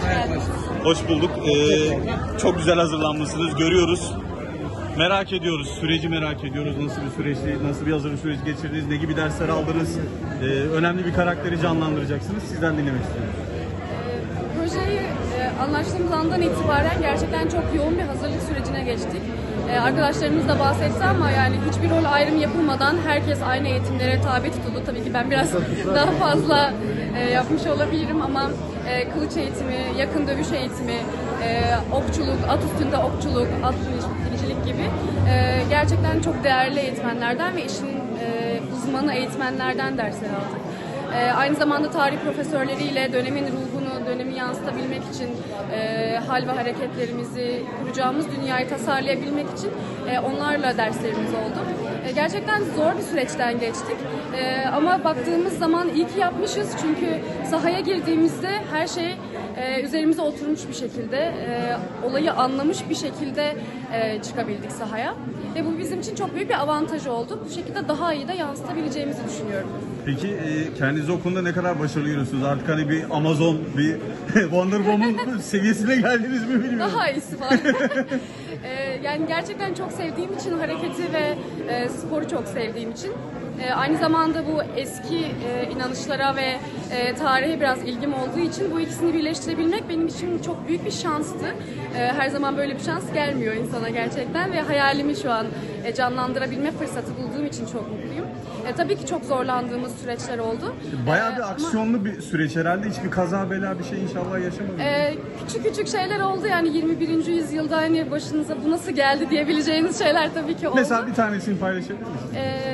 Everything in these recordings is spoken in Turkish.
Hoş bulduk. Çok güzel hazırlanmışsınız. Görüyoruz. Merak ediyoruz. Süreci merak ediyoruz. Nasıl bir süreçti? Nasıl bir hazırlık süreci geçirdiniz? Ne gibi dersler aldınız? Önemli bir karakteri canlandıracaksınız. Sizden dinlemek istiyorum. Projeyi anlaştığımız andan itibaren gerçekten çok yoğun bir hazırlık sürecine geçtik. Arkadaşlarımız da bahsetti ama yani hiçbir rol ayrımı yapılmadan herkes aynı eğitimlere tabi tutuldu. Tabii ki ben biraz daha fazla yapmış olabilirim ama kılıç eğitimi, yakın dövüş eğitimi, okçuluk, at üstünde okçuluk, at binicilik gibi gerçekten çok değerli eğitmenlerden ve işin uzmanı eğitmenlerden dersler aldık. Aynı zamanda tarih profesörleriyle dönemin ruhunu, dönemi yansıtabilmek için hal ve hareketlerimizi, kuracağımız dünyayı tasarlayabilmek için onlarla derslerimiz oldu. Gerçekten zor bir süreçten geçtik ama baktığımız zaman iyi ki yapmışız çünkü sahaya girdiğimizde her şey üzerimize oturmuş bir şekilde, olayı anlamış bir şekilde çıkabildik sahaya. Ve bu bizim için çok büyük bir avantaj oldu. Bu şekilde daha iyi de yansıtabileceğimizi düşünüyorum. Peki kendinizi o konuda ne kadar başarılı görüyorsunuz? Artık hani bir Amazon, bir Wonder Woman seviyesine geldiniz mi bilmiyorum. Daha iyisi var. Yani gerçekten çok sevdiğim için hareketi ve sporu çok sevdiğim için. Aynı zamanda bu eski inanışlara ve tarihe biraz ilgim olduğu için bu ikisini birleştirebilmek benim için çok büyük bir şanstı. Her zaman böyle bir şans gelmiyor insana gerçekten ve hayalimi şu an canlandırabilme fırsatı bulduğum için çok mutluyum. Tabii ki çok zorlandığımız süreçler oldu. Bayağı bir aksiyonlu bir süreç herhalde. Hiçbir kaza bela bir şey inşallah yaşamadınız. Küçük şeyler oldu yani 21. yüzyılda hani başınıza bu nasıl geldi diyebileceğiniz şeyler tabii ki oldu. Mesela bir tanesini paylaşabilir misiniz?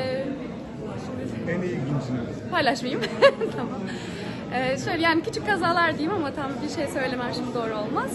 En ilginçini. Paylaşmayayım. Tamam. Şöyle yani küçük kazalar diyeyim ama tam bir şey söylemem şimdi doğru olmaz.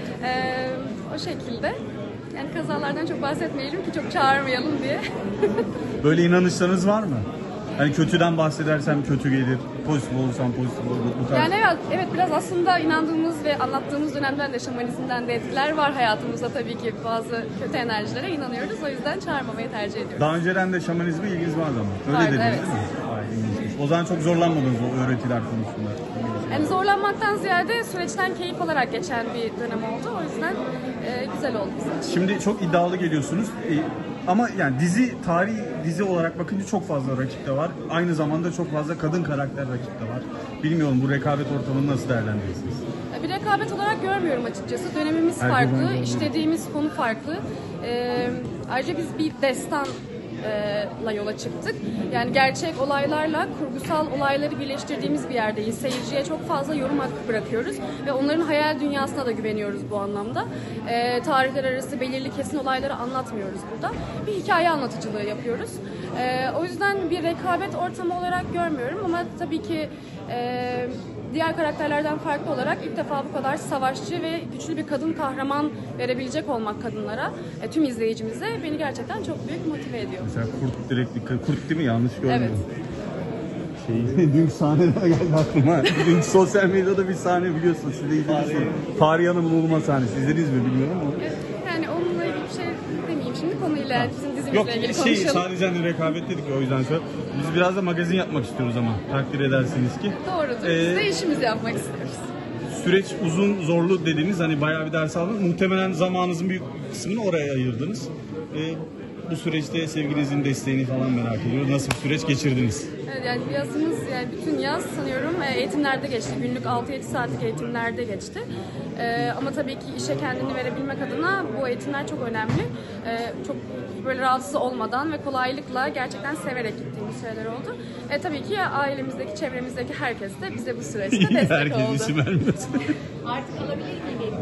O şekilde. Yani kazalardan çok bahsetmeyelim ki çok çağırmayalım diye. Böyle inanışlarınız var mı? Hani kötüden bahsedersem kötü gelir, pozitif olursam pozitif olur. Bu tarz. Yani evet biraz aslında inandığımız ve anlattığımız dönemden de şamanizmden de etkiler var hayatımızda tabii ki bazı kötü enerjilere inanıyoruz. O yüzden çağırmamayı tercih ediyoruz. Daha önceden de şamanizme ilginiz vardı ama. Öyle vardı, dediniz evet. değil mi? Ay, ilginçmiş. O zaman çok zorlanmadınız o öğretiler konusunda. Yani zorlanmaktan ziyade süreçten keyif alarak geçen bir dönem oldu. O yüzden güzel oldu bizim için. Şimdi çok iddialı geliyorsunuz. Ama yani tarihi dizi olarak bakınca çok fazla rakip de var. Aynı zamanda çok fazla kadın karakter rakip de var. Bilmiyorum bu rekabet ortamını nasıl değerlendirirsiniz? Bir rekabet olarak görmüyorum açıkçası. Dönemimiz farklı, işlediğimiz konu farklı. Ayrıca biz bir destanla yola çıktık. Yani gerçek olaylarla kurgusal olayları birleştirdiğimiz bir yerdeyiz. Seyirciye çok fazla yorum hakkı bırakıyoruz ve onların hayal dünyasına da güveniyoruz bu anlamda. Tarihler arası belirli kesin olayları anlatmıyoruz burada. Bir hikaye anlatıcılığı yapıyoruz. O yüzden bir rekabet ortamı olarak görmüyorum ama tabii ki diğer karakterlerden farklı olarak ilk defa bu kadar savaşçı ve güçlü bir kadın kahraman verebilecek olmak kadınlara, tüm izleyicimize beni gerçekten çok büyük motive ediyor. Mesela kurt değil mi? Yanlış görmedim. Evet. Dünkü sahneler geldi aklıma. Dünkü sosyal medyada bir sahne biliyorsunuz. Siz de izlediniz. Fahriye Hanım'ın Uluma sahnesi. İzlediniz mi bilmiyorum ama. Yani onunla ilgili bir şey demeyeyim. Şimdi konuyla, bizim dizimizle ilgili konuşalım. Sadece hani rekabet dedik o yüzden söylüyorum. Biz biraz da magazin yapmak istiyoruz ama takdir edersiniz ki. Doğrudur. Biz de işimizi yapmak istiyoruz. Süreç uzun, zorlu dediniz. Hani bayağı bir ders aldınız. Muhtemelen zamanınızın büyük kısmını oraya ayırdınız. Bu süreçte sevgilinizin desteğini falan merak ediyoruz. Nasıl bir süreç geçirdiniz? Evet, yani yazımız, yani bütün yaz sanıyorum eğitimlerde geçti. Günlük 6-7 saatlik eğitimlerde geçti. Ama tabii ki işe kendini verebilmek adına bu eğitimler çok önemli. Çok böyle rahatsız olmadan ve kolaylıkla gerçekten severek gittiğimiz şeyler oldu. Tabii ki ailemizdeki, çevremizdeki herkes de bize bu süreçte destek Herkes oldu. isim vermiyorsun. Artık alabilir miyim?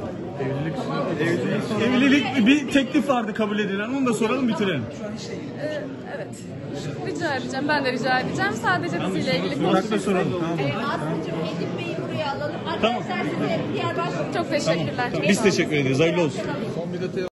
Evlilik bir teklif vardı kabul edilen. Onu da soralım bitirelim. Evet. Rica edeceğim. Ben de rica edeceğim. Sadece diziyle ilgili Sokakta soralım. Tamam. Aslı'cığım Edip Bey'i buraya alalım. Tamam. Arkadaşlar size diğer başlık. çok teşekkürler. Biz teşekkür ederiz. Hayırlı olsun.